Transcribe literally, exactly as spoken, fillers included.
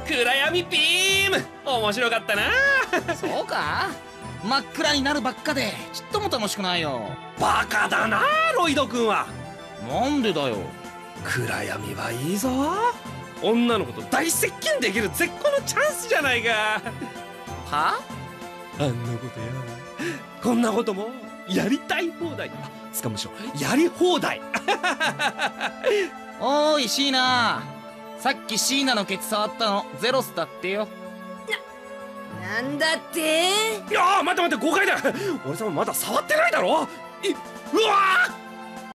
暗闇ビーム面白かったな。 そうか、真っ暗になるばっかでちっとも楽しくないよ。 バカだなロイド君は。 なんでだよ。 暗闇はいいぞ。女の子と大接近できる絶好のチャンスじゃないか。 はあんなことやこんなこともやりたい放題。つかむしろやり放題。 おーいシーナ、さっきシーナのケツ触ったのゼロスだってよ。 な、なんだって。 いやー待って待って誤解だ。俺様まだ触ってないだろ。いうわー